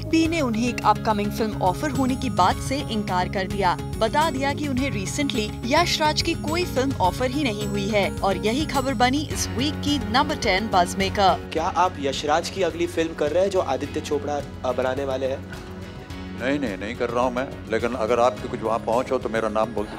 B ने उन्हें एक अपकमिंग फिल्म ऑफर होने की बात से इनकार कर दिया। बता दिया कि उन्हें रिसेंटली यश राज की कोई फिल्म ऑफर ही नहीं हुई है और यही खबर बनी इस वीक की नंबर 10 बज़ मेकर। क्या आप यश राज की अगली फिल्म कर रहे हैं जो आदित्य चोपड़ा बनाने वाले हैं? नहीं कर रहा हूँ मैं, लेकिन अगर आपकी कुछ वहाँ पहुँच हो तो मेरा नाम बोल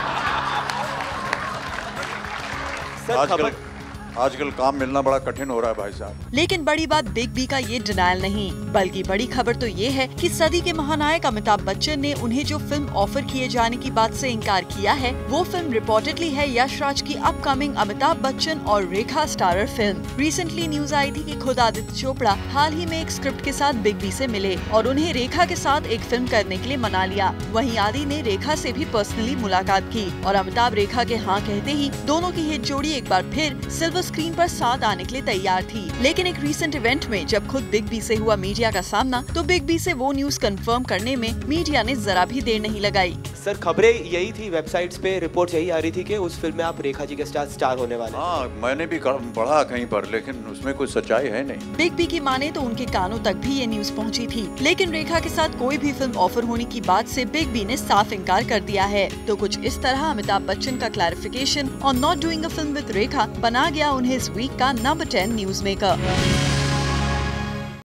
दीजिए। आजकल काम मिलना बड़ा कठिन हो रहा है भाई साहब। लेकिन बड़ी बात बिग बी का ये डिनायल नहीं, बल्कि बड़ी खबर तो ये है कि सदी के महानायक अमिताभ बच्चन ने उन्हें जो फिल्म ऑफर किए जाने की बात से इनकार किया है, वो फिल्म रिपोर्टेडली है यश राज की अपकमिंग अमिताभ बच्चन और Rekha starrer film. Recently news आई थी कि खुद आदित्य चोपड़ा हाल ही में एक स्क्रिप्ट के साथ बिग बी से मिले और उन्हें रेखा के साथ एक फिल्म करने के लिए मना लिया। वहीं आदि ने रेखा से भी पर्सनली मुलाकात की और अमिताभ रेखा के हाँ कहते ही दोनों की हिट जोड़ी एक बार फिर सिल्वर स्क्रीन पर साथ आने के लिए तैयार थी। लेकिन एक रीसेंट इवेंट में जब खुद बिग बी से हुआ मीडिया का सामना, तो बिग बी से वो न्यूज कंफर्म करने में मीडिया ने जरा भी देर नहीं लगाई। सर, खबरें यही थी, वेबसाइट्स पे रिपोर्ट यही आ रही थी कि उस फिल्म में आप रेखा जी के स्टार होने वाले। हाँ, मैंने भी पढ़ा कहीं पर, लेकिन उसमें कोई सच्चाई है नहीं। बिग बी की माने तो उनके कानों तक भी ये न्यूज पहुंची थी, लेकिन रेखा के साथ कोई भी फिल्म ऑफर होने की बात से बिग बी ने साफ इनकार कर दिया है। तो कुछ इस तरह अमिताभ बच्चन का क्लैरिफिकेशन और not doing a film with Rekha बना गया उन्हें इस वीक का नंबर 10 न्यूज मेकर।